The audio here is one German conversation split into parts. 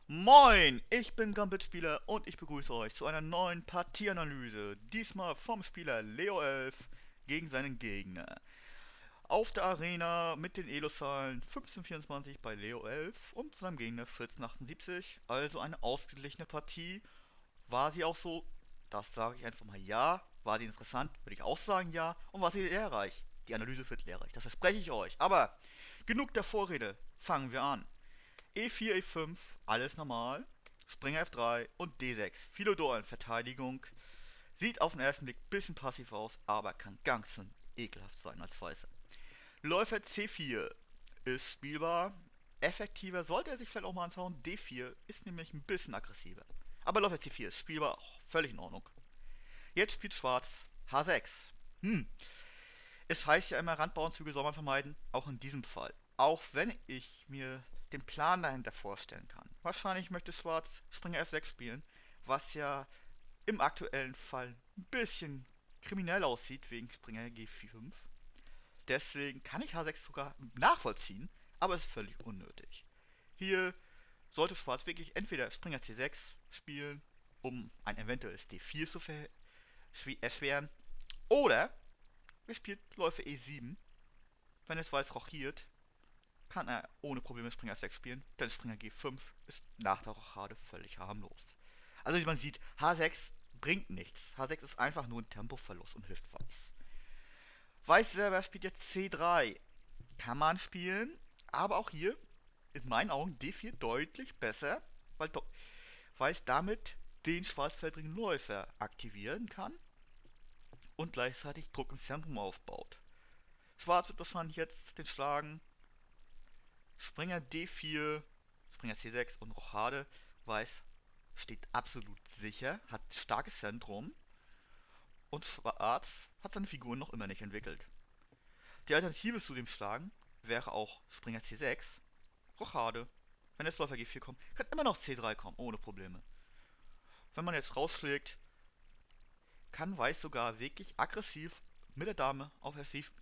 Moin, ich bin Gambit-Spieler und ich begrüße euch zu einer neuen Partieanalyse. Diesmal vom Spieler Leo 11 gegen seinen Gegner. Auf der Arena mit den Elo-Zahlen 1524 bei Leo 11 und seinem Gegner 1478. Also eine ausgeglichene Partie. War sie auch so? Das sage ich einfach mal ja. War sie interessant? Würde ich auch sagen ja. Und war sie lehrreich? Die Analyse wird lehrreich, das verspreche ich euch. Aber genug der Vorrede, fangen wir an. E4, E5, alles normal. Springer F3 und D6. Philodoren-Verteidigung. Sieht auf den ersten Blick ein bisschen passiv aus, aber kann ganz schön ekelhaft sein als Weißer. Läufer C4 ist spielbar. Effektiver sollte er sich vielleicht auch mal anschauen. D4 ist nämlich ein bisschen aggressiver. Aber Läufer C4 ist spielbar, auch völlig in Ordnung. Jetzt spielt Schwarz H6. Hm, es heißt ja immer, Randbauernzüge soll man vermeiden, auch in diesem Fall. Auch wenn ich mir den Plan dahinter vorstellen kann. Wahrscheinlich möchte Schwarz Springer F6 spielen, was ja im aktuellen Fall ein bisschen kriminell aussieht wegen Springer G5. Deswegen kann ich H6 sogar nachvollziehen, aber es ist völlig unnötig. Hier sollte Schwarz wirklich entweder Springer C6 spielen, um ein eventuelles D4 zu erschweren, oder er spielt Läufer E7. Wenn es Weiß rochiert, kann er ohne Probleme Springer F6 spielen, denn Springer G5 ist nach der Rochade völlig harmlos. Also wie man sieht, H6 bringt nichts. H6 ist einfach nur ein Tempoverlust und hilft Weiß. Weiß selber spielt jetzt C3. Kann man spielen, aber auch hier in meinen Augen D4 deutlich besser, weil Weiß damit den schwarzfeldrigen Läufer aktivieren kann und gleichzeitig Druck im Zentrum aufbaut. Schwarz wird wahrscheinlich jetzt den Schlagen Springer D4, Springer C6 und Rochade. Weiß steht absolut sicher, hat starkes Zentrum und Schwarz hat seine Figuren noch immer nicht entwickelt. Die Alternative zu dem Schlagen wäre auch Springer C6, Rochade. Wenn jetzt Läufer G4 kommt, kann immer noch C3 kommen, ohne Probleme. Wenn man jetzt rausschlägt, kann Weiß sogar wirklich aggressiv mit der Dame auf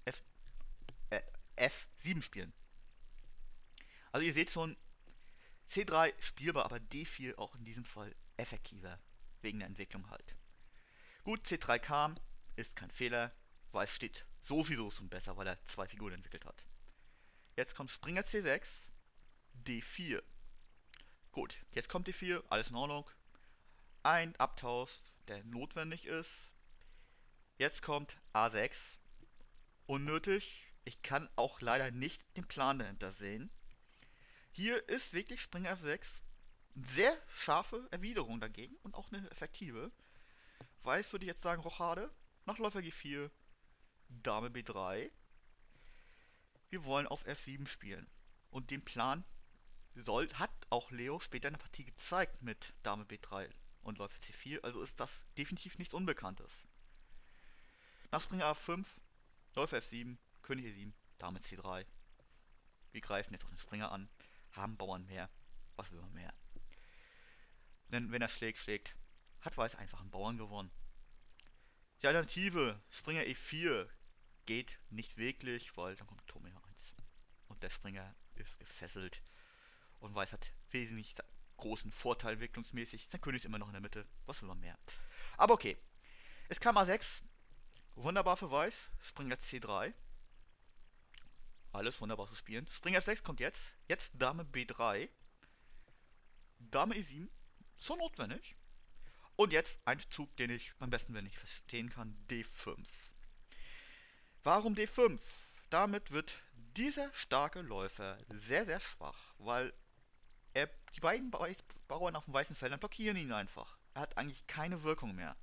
F7 spielen. Also ihr seht schon, C3 spielbar, aber D4 auch in diesem Fall effektiver. Wegen der Entwicklung halt. Gut, C3 kam, ist kein Fehler. Weiß steht sowieso schon besser, weil er zwei Figuren entwickelt hat. Jetzt kommt Springer C6, D4. Gut, jetzt kommt D4, alles in Ordnung. Ein Abtausch, der notwendig ist. Jetzt kommt A6. Unnötig. Ich kann auch leider nicht den Plan dahinter sehen. Hier ist wirklich Springer F6 eine sehr scharfe Erwiderung dagegen und auch eine effektive. Weiß würde ich jetzt sagen Rochade, nach Läufer G4, Dame B3. Wir wollen auf F7 spielen. Und den Plan hat auch Leo später in der Partie gezeigt mit Dame B3 und Läufer C4, also ist das definitiv nichts Unbekanntes. Nach Springer A5, Läufer F7, König E7, Dame C3. Wir greifen jetzt auf den Springer an, haben Bauern mehr. Was will man mehr? Denn wenn er schlägt, hat Weiß einfach einen Bauern gewonnen. Die Alternative, Springer E4, geht nicht wirklich, weil dann kommt Turm E1. Und der Springer ist gefesselt. Und Weiß hat wesentlich großen Vorteil entwicklungsmäßig. Sein König ist immer noch in der Mitte. Was will man mehr? Aber okay. Es kam A6. Wunderbar für Weiß. Springer C3. Alles wunderbar zu spielen. Springer F6 kommt jetzt. Jetzt Dame B3. Dame E7. So notwendig. Und jetzt ein Zug, den ich am besten, wenn ich verstehen kann, D5. Warum D5? Damit wird dieser starke Läufer sehr, sehr schwach, weil die beiden Bauern auf dem weißen Feld blockieren ihn einfach. Er hat eigentlich keine Wirkung mehr.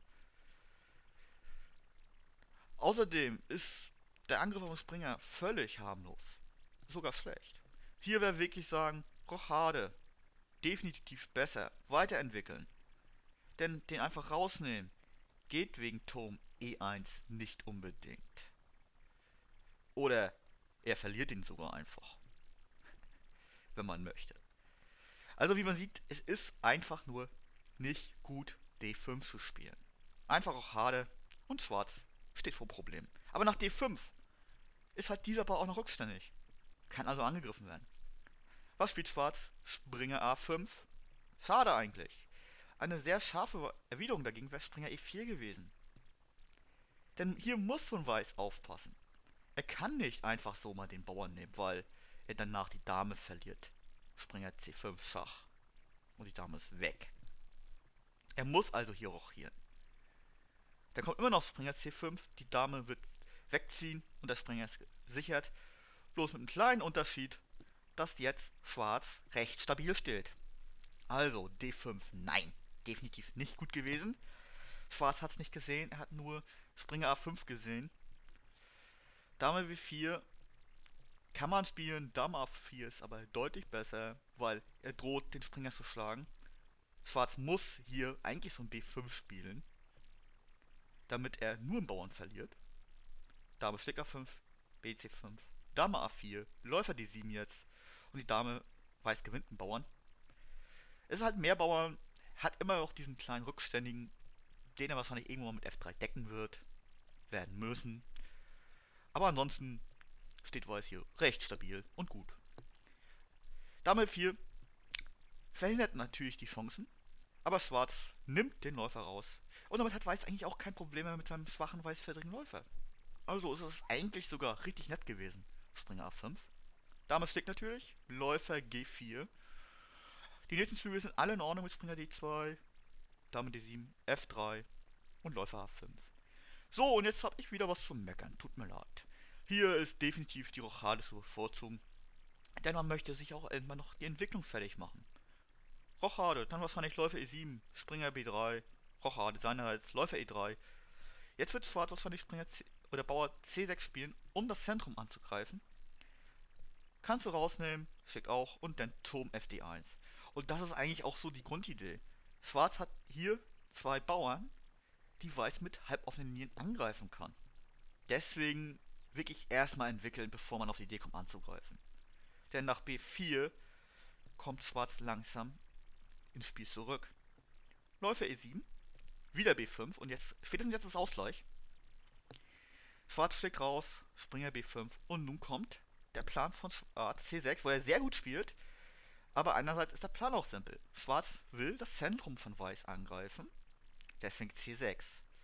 Außerdem ist der Angriff auf den Springer völlig harmlos. Sogar schlecht. Hier wäre wirklich sagen, Rochade. Definitiv besser. Weiterentwickeln. Denn den einfach rausnehmen geht wegen Turm E1 nicht unbedingt. Oder er verliert ihn sogar einfach, wenn man möchte. Also wie man sieht, es ist einfach nur nicht gut D5 zu spielen. Einfach auch Hade und Schwarz steht vor Problemen. Aber nach D5 ist halt dieser Bau auch noch rückständig. Kann also angegriffen werden. Was spielt Schwarz? Springer A5. Schade eigentlich. Eine sehr scharfe Erwiderung dagegen wäre Springer E4 gewesen. Denn hier muss von Weiß aufpassen. Er kann nicht einfach so mal den Bauern nehmen, weil er danach die Dame verliert. Springer C5 Schach. Und die Dame ist weg. Er muss also hier rochieren. Dann kommt immer noch Springer C5, die Dame wird wegziehen und der Springer ist gesichert. Bloß mit einem kleinen Unterschied, dass jetzt Schwarz recht stabil steht. Also D5, nein, definitiv nicht gut gewesen. Schwarz hat es nicht gesehen, er hat nur Springer A5 gesehen. Dame W4 kann man spielen, Dame A4 ist aber deutlich besser, weil er droht, den Springer zu schlagen. Schwarz muss hier eigentlich schon B5 spielen, damit er nur einen Bauern verliert. Dame schlägt A5, BC5, Dame A4, Läufer D7 jetzt und die Dame Weiß gewinnt einen Bauern. Es ist halt mehr Bauern, hat immer noch diesen kleinen Rückständigen, den er wahrscheinlich irgendwann mit F3 decken wird, werden müssen. Aber ansonsten steht Weiß hier recht stabil und gut. Dame 4 verhindert natürlich die Chancen, aber Schwarz nimmt den Läufer raus. Und damit hat Weiß eigentlich auch kein Problem mehr mit seinem schwachen weißfedrigen Läufer. Also ist es eigentlich sogar richtig nett gewesen. Springer A5. Dame schlägt natürlich. Läufer G4. Die nächsten Züge sind alle in Ordnung mit Springer D2, Dame D7, F3 und Läufer A5. So, und jetzt habe ich wieder was zu meckern. Tut mir leid. Hier ist definitiv die Rochade zu bevorzugen. Denn man möchte sich auch irgendwann noch die Entwicklung fertig machen. Rochade, dann wahrscheinlich Läufer E7, Springer B3, Rochade seinerseits, Läufer E3. Jetzt wird Schwarz wahrscheinlich Springer C oder Bauer C6 spielen, um das Zentrum anzugreifen. Kannst du rausnehmen, schick auch, und dann Turm FD1. Und das ist eigentlich auch so die Grundidee. Schwarz hat hier zwei Bauern, die Weiß mit halboffenen Linien angreifen kann. Deswegen wirklich erstmal entwickeln, bevor man auf die Idee kommt anzugreifen. Denn nach B4 kommt Schwarz langsam ins Spiel zurück. Läufer E7, wieder B5 und jetzt, spätestens jetzt ist Ausgleich. Schwarz schlägt raus, Springer B5 und nun kommt der Plan von Schwarz C6, wo er sehr gut spielt. Aber einerseits ist der Plan auch simpel. Schwarz will das Zentrum von Weiß angreifen, deswegen C6.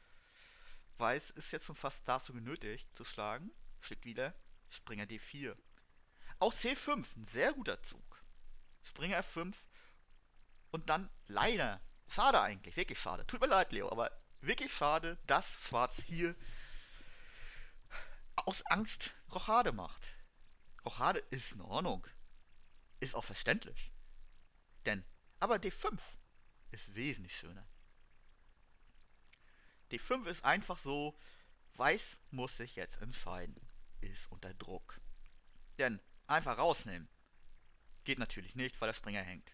Weiß ist jetzt schon fast dazu genötigt zu schlagen, schlägt wieder Springer D4. Auch C5, ein sehr guter Zug. Springer F5 und dann leider, schade eigentlich, wirklich schade. Tut mir leid, Leo, aber wirklich schade, dass Schwarz hier aus Angst Rochade macht. Rochade ist in Ordnung. Ist auch verständlich. Aber D5 ist wesentlich schöner. D5 ist einfach so, Weiß muss sich jetzt entscheiden. Ist unter Druck. Denn einfach rausnehmen geht natürlich nicht, weil der Springer hängt.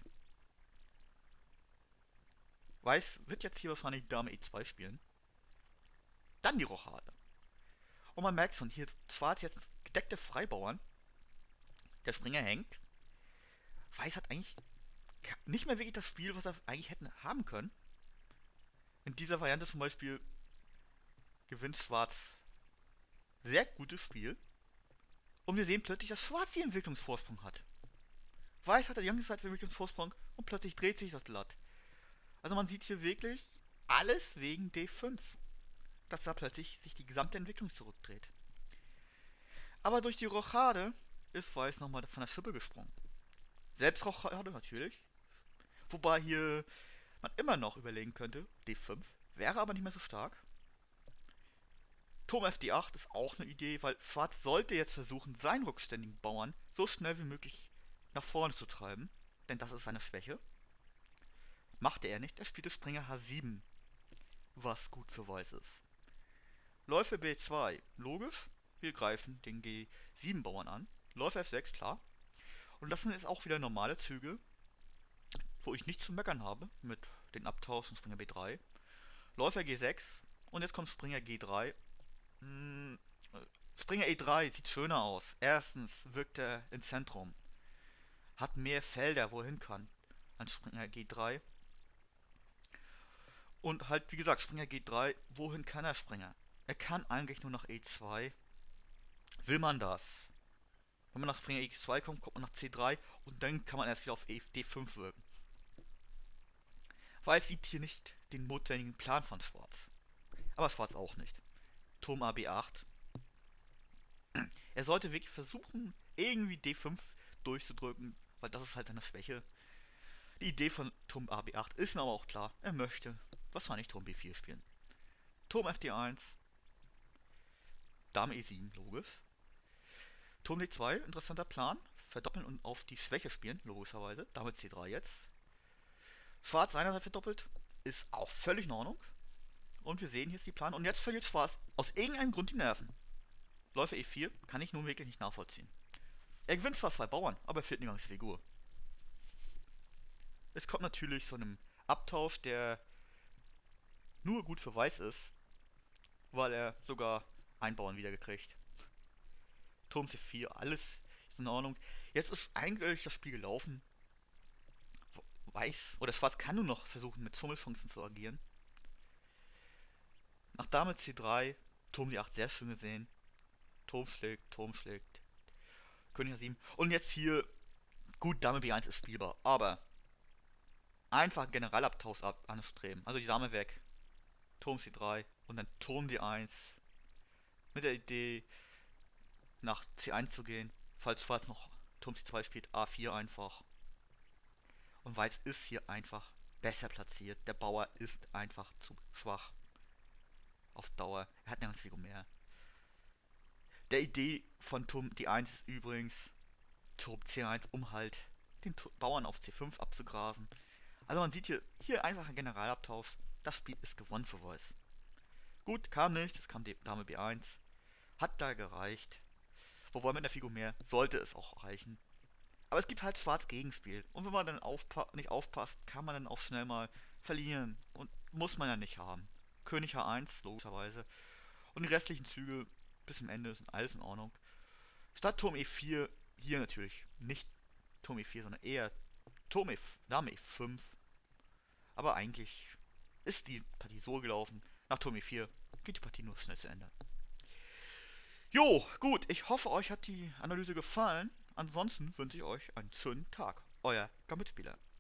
Weiß wird jetzt hier wahrscheinlich Dame E2 spielen. Dann die Rochade. Und man merkt schon, hier Schwarz jetzt gedeckte Freibauern. Der Springer hängt. Weiß hat eigentlich nicht mehr wirklich das Spiel, was er eigentlich hätten haben können. In dieser Variante zum Beispiel gewinnt Schwarz sehr gutes Spiel. Und wir sehen plötzlich, dass Schwarz den Entwicklungsvorsprung hat. Weiß hat die ganze Zeit den Entwicklungsvorsprung und plötzlich dreht sich das Blatt. Also man sieht hier wirklich alles wegen D5. Dass da plötzlich sich die gesamte Entwicklung zurückdreht. Aber durch die Rochade ist Weiß nochmal von der Schippe gesprungen. Selbst Rochade natürlich. Wobei hier man immer noch überlegen könnte, D5, wäre aber nicht mehr so stark. Turm FD8 ist auch eine Idee, weil Schwarz sollte jetzt versuchen, seinen rückständigen Bauern so schnell wie möglich nach vorne zu treiben, denn das ist seine Schwäche. Machte er nicht, er spielte Springer H7, was gut für Weiß ist. Läufer B2, logisch, wir greifen den G7-Bauern an. Läufer F6, klar. Und das sind jetzt auch wieder normale Züge, wo ich nichts zu meckern habe, mit den Abtauschen Springer B3. Läufer G6 und jetzt kommt Springer G3. Springer E3 sieht schöner aus. Erstens wirkt er ins Zentrum. Hat mehr Felder, wo er hin kann, an Springer G3. Und halt, wie gesagt, Springer G3, wohin kann er Springer? Er kann eigentlich nur nach E2. Will man das? Wenn man nach Springer E2 kommt, kommt man nach C3 und dann kann man erst wieder auf D5 wirken. weil es sieht hier nicht den notwendigen Plan von Schwarz. Aber Schwarz auch nicht. Turm AB8. Er sollte wirklich versuchen, irgendwie D5 durchzudrücken, weil das ist halt seine Schwäche. Die Idee von Turm AB8 ist mir aber auch klar. Er möchte wahrscheinlich Turm B4 spielen. Turm FD1, Dame E7, logisch. Turm D2, interessanter Plan. Verdoppeln und auf die Schwäche spielen, logischerweise. Dame C3 jetzt. Schwarz seinerseits verdoppelt, ist auch völlig in Ordnung. Und wir sehen, hier ist die Plan. Und jetzt verliert Schwarz aus irgendeinem Grund die Nerven. Läufer E4 kann ich nun wirklich nicht nachvollziehen. Er gewinnt zwar 2 Bauern, aber er fehlt eine ganze Figur. Es kommt natürlich zu einem Abtausch, der nur gut für Weiß ist, weil er sogar einen Bauern wiedergekriegt. Turm C4, alles ist in Ordnung. Jetzt ist eigentlich das Spiel gelaufen. Weiß oder Schwarz kann nur noch versuchen, mit Zummelchancen zu agieren. Nach Dame C3, Turm D8 sehr schön gesehen. Turm schlägt, König A7. Und jetzt hier, gut, Dame B1 ist spielbar, aber einfach Generalabtausch anstreben. Also die Dame weg, Turm C3 und dann Turm D1. Mit der Idee, nach C1 zu gehen, falls Schwarz noch Turm C2 spielt, A4 einfach. Und Weiß ist hier einfach besser platziert. Der Bauer ist einfach zu schwach. Auf Dauer. Er hat eine ganze Figur mehr. Der Idee von Turm D1 ist übrigens Turm C1, um halt den Bauern auf C5 abzugrasen. Also man sieht hier einfach ein Generalabtausch. Das Spiel ist gewonnen für Weiß. Gut, kam nicht. Es kam die Dame B1. Hat da gereicht. Wobei mit einer Figur mehr sollte es auch reichen. Aber es gibt halt schwarz Gegenspiel. Und wenn man dann nicht aufpasst, kann man dann auch schnell mal verlieren. Und muss man ja nicht haben. König H1, logischerweise. Und die restlichen Züge bis zum Ende sind alles in Ordnung. Statt Turm E4, hier natürlich nicht Turm E4, sondern eher Dame E5. Aber eigentlich ist die Partie so gelaufen. Nach Turm E4 geht die Partie nur schnell zu Ende. Jo, gut, ich hoffe, euch hat die Analyse gefallen. Ansonsten wünsche ich euch einen schönen Tag. Euer Gambitspieler.